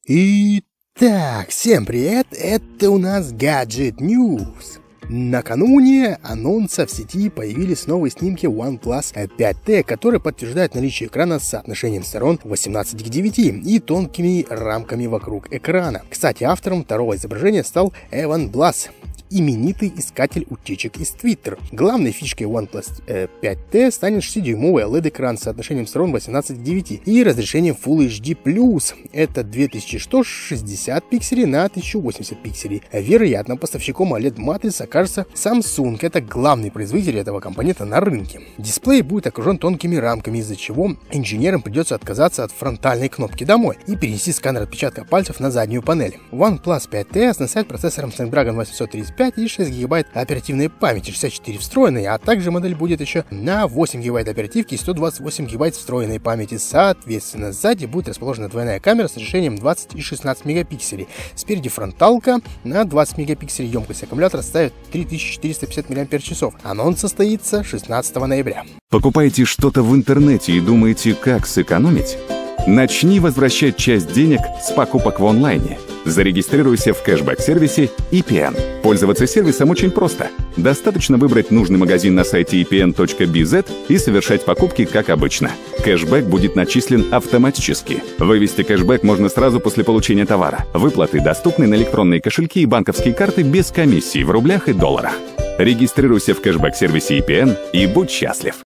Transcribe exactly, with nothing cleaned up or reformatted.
Итак, всем привет, это у нас Gadget News. Накануне анонса в сети появились новые снимки OnePlus пять тэ, которые подтверждают наличие экрана с соотношением сторон восемнадцать к девяти и тонкими рамками вокруг экрана. Кстати, автором второго изображения стал Эван Блас, именитый искатель утечек из Twitter. Главной фишкой OnePlus пять тэ станет шестидюймовый эл и ди-экран с соотношением сторон восемнадцать к девяти и разрешением Full эйч ди плюс. Это две тысячи сто шестьдесят пикселей на тысячу восемьдесят пикселей. Вероятно, поставщиком о лед-матриц окажется Samsung. Это главный производитель этого компонента на рынке. Дисплей будет окружен тонкими рамками, из-за чего инженерам придется отказаться от фронтальной кнопки «Домой» и перенести сканер отпечатка пальцев на заднюю панель. OnePlus пять тэ оснащает процессором Snapdragon восемьсот тридцать пять и шесть гигабайт оперативной памяти, шестьдесят четыре встроенной, а также модель будет еще на восемь гигабайт оперативки и сто двадцать восемь гигабайт встроенной памяти. Соответственно, сзади будет расположена двойная камера с разрешением двадцать и шестнадцать мегапикселей. Спереди фронталка на двадцать мегапикселей, емкость аккумулятора составит три тысячи четыреста пятьдесят мАч. Анонс состоится шестнадцатого ноября. Покупаете что-то в интернете и думаете, как сэкономить? Начни возвращать часть денег с покупок в онлайне. Зарегистрируйся в кэшбэк-сервисе и пи эн. Пользоваться сервисом очень просто. Достаточно выбрать нужный магазин на сайте и пи эн точка би зет и совершать покупки, как обычно. Кэшбэк будет начислен автоматически. Вывести кэшбэк можно сразу после получения товара. Выплаты доступны на электронные кошельки и банковские карты без комиссий в рублях и долларах. Регистрируйся в кэшбэк-сервисе и пи эн и будь счастлив.